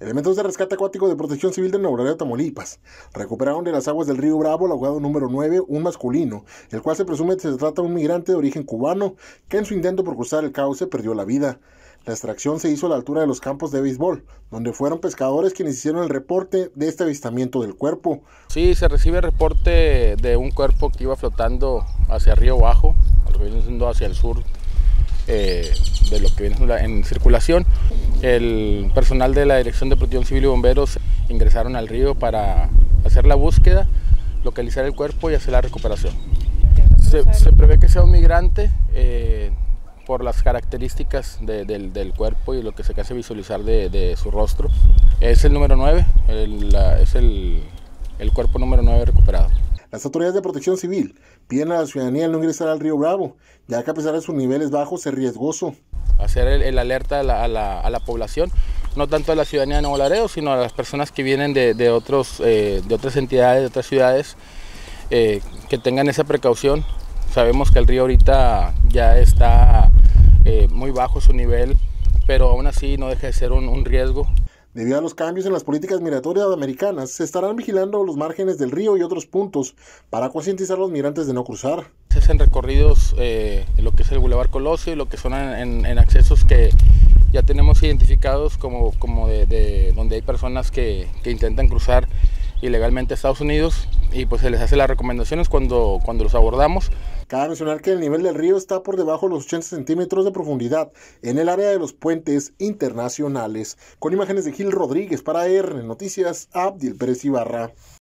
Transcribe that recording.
Elementos de rescate acuático de Protección Civil de Nuevo Laredo, Tamaulipas, recuperaron de las aguas del río Bravo el ahogado número 9, un masculino, el cual se presume que se trata de un migrante de origen cubano, que en su intento por cruzar el cauce perdió la vida. La extracción se hizo a la altura de los campos de béisbol, donde fueron pescadores quienes hicieron el reporte de este avistamiento del cuerpo. Sí, se recibe reporte de un cuerpo que iba flotando hacia Río Bajo, lo que viene siendo hacia el sur de lo que viene en circulación. El personal de la Dirección de Protección Civil y Bomberos ingresaron al río para hacer la búsqueda, localizar el cuerpo y hacer la recuperación. Se prevé que sea un migrante por las características del cuerpo y lo que se hace visualizar de su rostro. Es el número 9, es el cuerpo número 9 recuperado. Las autoridades de Protección Civil piden a la ciudadanía no ingresar al río Bravo, ya que a pesar de sus niveles bajos es riesgoso. Hacer el alerta a la población, no tanto a la ciudadanía de Nuevo Laredo, sino a las personas que vienen de otras entidades, de otras ciudades, que tengan esa precaución. Sabemos que el río ahorita ya está muy bajo su nivel, pero aún así no deja de ser un riesgo. Debido a los cambios en las políticas migratorias americanas, se estarán vigilando los márgenes del río y otros puntos para concientizar a los migrantes de no cruzar. Se hacen recorridos en lo que es el Boulevard Colosio y lo que son en accesos que ya tenemos identificados como de donde hay personas que intentan cruzar ilegalmente a Estados Unidos, y pues se les hace las recomendaciones cuando los abordamos. Cabe mencionar que el nivel del río está por debajo de los 80 centímetros de profundidad en el área de los puentes internacionales. Con imágenes de Gil Rodríguez para RN Noticias, Abdiel Pérez Ibarra.